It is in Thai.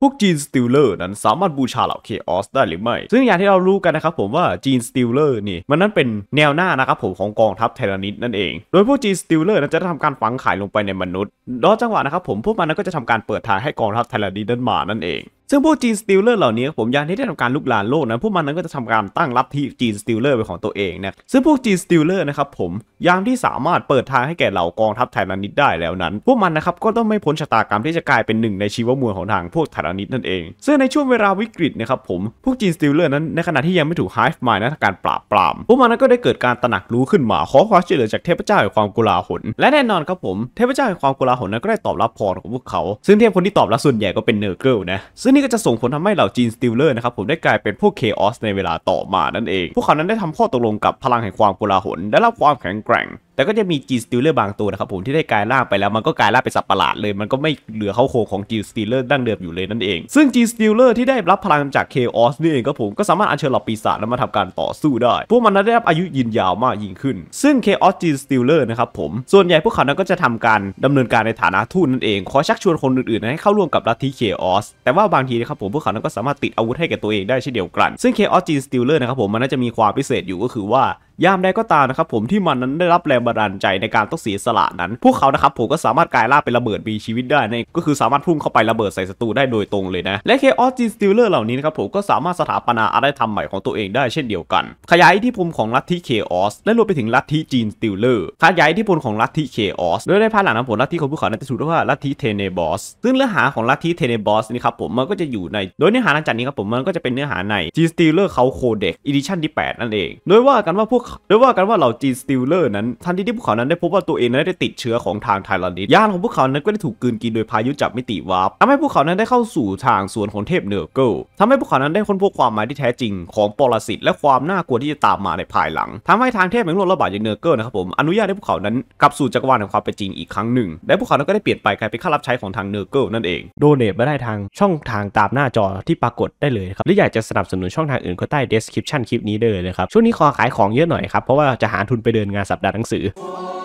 พวกจีนสติลเลอร์นั้นสามารถบูชาเหล่าเคออสได้หรือไม่ซึ่งอย่างที่เรารู้กันนะครับผมว่าจีนสติลเลอร์นี่มันนั้นเป็นแนวหน้านะครับผมของกองทัพไทรานิดนั่นเองโดยพวกจีนสติลเลอร์นั้นจะทำการฝังไข่ลงไปในมนุษย์รอจังหวะนะครับผมพวกมันนั้นก็จะทำการเปิดทางให้กองทัพไทรานิดนั้นมานั่นเองซึ่งพวกจีนสติลเลอร์เหล่านี้ผมอย่างที่ได้ทำการลุกลานโลกนะพวกมันนั้นก็จะทำการตั้งลัทธิจีนสติลเลอร์เป็นของตัวเองนะซึ่งพวกจีนสติลเลอร์นะครับผมยามที่สามารถเปิดทางให้แก่เหล่ากองทัพไทรานิดได้แล้วนั้นพวกมันนะครับก็ต้องไม่พ้นชะตากรรมที่จะกลายเป็นหนึ่งในชีวมวลของทางพวกไทรานิดนั่นเองซึ่งในช่วงเวลาวิกฤตนะครับผมพวกจีนสติลเลอร์นั้นในขณะที่ยังไม่ถูกไฮฟ์มายนะการปราบปรามพวกมันนั้นก็ได้เกิดการตระหนักรู้ขึ้นมาขอความช่วยเหลือจากเทพเจ้าแห่งความโกลาหลและแน่นอนครับผมเทพเจ้าแห่งความโกลาหลนั้นก็ได้ตอบรับพรของพวกเขาซึ่งเทพคนที่ตอบรับส่วนใหญ่ก็เป็นเนอร์เกิลนะซึ่งนี่ก็จะส่งผลทำให้เหล่าจีนสติลเลอร์นะครับผมได้กลายเป็นพวกเคออสในเวลาต่อมานั่นเองพวกเขานั้นได้ทำข้อตกลงกับพลังแห่งความโกลาหลได้รับความแข็งแกร่งแต่ก็จะมีจีนสติลเลอร์บางตัวนะครับผมที่ได้กลายร่างไปแล้วมันก็กลายร่างเป็นสัตว์ประหลาดเลยมันก็ไม่เหลือเข้าโครงของจีนสติลเลอร์ดั้งเดิมอยู่เลยนั่นเองซึ่งจีนสติลเลอร์ที่ได้รับพลังจากเคออสนี่เองก็ผมก็สามารถอัญเชิญเหล่าปีศาจแล้วมาทำการต่อสู้ได้พวกมันนั้นได้รับอายุยืนยาวมากยิ่งขึ้นซึ่งเคออสจีนสติลเลอร์นะครับผมส่วนใหญ่พวกเขานั้นก็จะทำการดำเนินการในฐานะทูตนั่นเองขอชักชวนคนอื่นๆให้เข้าร่วมกับลัทธิเคออสแต่ว่าบางทีนะครับผมพวกเขานั้นก็สามารถติดอาวุธให้แก่ตัวเองได้เช่นเดียวกันซึ่งเคออสจีนสติลเลอร์นะครับผมมันน่าจะมีความพิเศษอยู่ก็คือว่ายามใดก็ตามนะครับผมที่มันนั้นได้รับแรงบันดาลใจในการต้องเสียสละนั้นพวกเขานะครับผมก็สามารถกลายร่างเป็นระเบิดมีชีวิตได้นั่นก็คือสามารถพุ่งเข้าไประเบิดใส่ศัตรูได้โดยตรงเลยนะและเคออสจีนสติลเลอร์เหล่านี้นะครับผมก็สามารถสถาปนาอารยธรรมใหม่ของตัวเองได้เช่นเดียวกันขยายอิทธิพลของลัทธิเคออสและรวมไปถึงลัทธิจีนสติลเลอร์ขยายอิทธิพลของลัทธิเคออสโดยในภายหลังนั้นผลลัทธิของพวกเขานั้นจะถูกเรียกว่าลัทธิเทเนบอสซึ่งเนื้อหาของลัทธิเทเนบอสนี่ครับผมมันก็จะอยู่ในโดยเนื้อหาหลังจากนี้ครับผมมันก็จะเป็นเนื้อหาในจีนสติลเลอร์เขาโคเด็กอีดิชั่นที่8นั่นเองโดยว่ากันว่าเหล่าจีนสติลเลอร์นั้นทันทีที่พวกเขานั้นได้พบว่าตัวเองนั้นได้ติดเชื้อของทางไทรานิดยานของพวกเขานั้นก็ได้ถูกกลืนกินโดยพายุจากมิติวาร์ปทำให้พวกเขานั้นได้เข้าสู่ทางสวนของเทพเนอร์เกิลทำให้พวกเขานั้นได้ค้นพบความหมายที่แท้จริงของปรสิตและความน่ากลัวที่จะตามมาในภายหลังทำให้ทางเทพแห่งโลกระบาดอย่างเนอร์เกิลนะครับผมอนุญาตให้พวกเขานั้นกลับสู่จักรวาลแห่งความเป็นจริงอีกครั้งหนึ่งและพวกเขานั้นก็ได้เปลี่ยนไปกลายเป็นข้ารับใช้ของทางเนอร์เกิลนั่นเองโดเนทมาได้ทางช่องทางตามหน้าจอที่ปรากฏได้เลยครับหรืออยากจะสนับสนุนช่องทางอื่นก็ใต้ description คลิปนี้ได้เลยนะครับช่วงนี้ขอขายของเยอะหน่อยครับเพราะว่าจะหาทุนไปเดินงานสัปดาห์หนังสือ